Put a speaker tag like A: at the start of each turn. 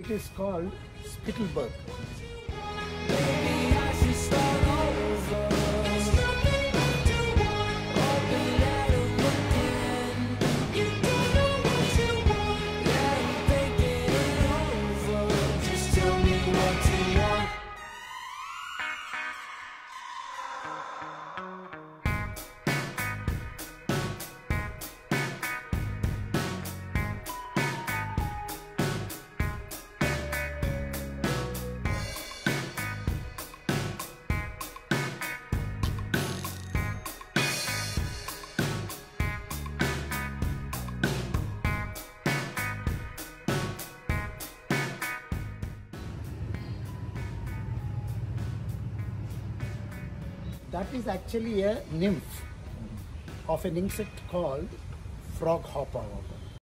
A: It is called Spittle bird. That is actually a nymph of an insect called Froghopper.